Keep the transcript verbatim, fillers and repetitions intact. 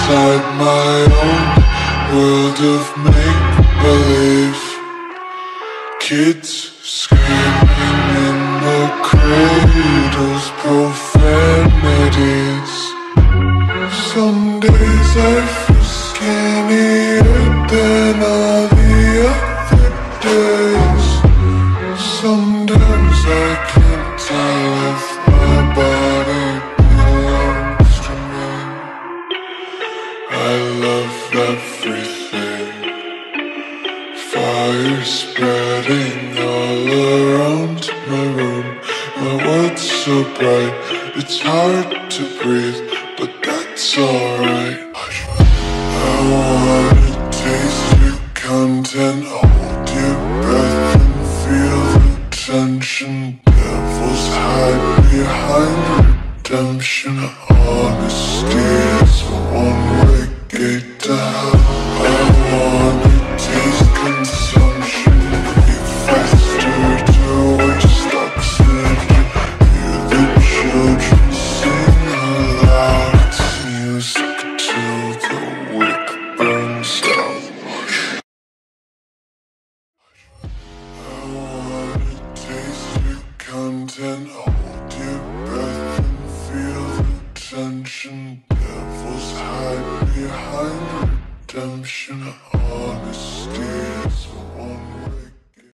inside my own world of make-believe. Kids screaming in the cradles, profanities. Some days I feel skinnier than all the other days. Sometimes I can't tell if my body belongs to me. I love everything. Fire spreading all around my room. My world's so bright, it's hard to breathe, but that's alright. I wanna taste your content, hold your breath and feel the tension. Devils hide behind redemption. Honesty is a one-way gate to hell. I wanna taste consumption, be faster to waste oxygen. Hear the children sing aloud. It's music till the wick burns out. I wanna taste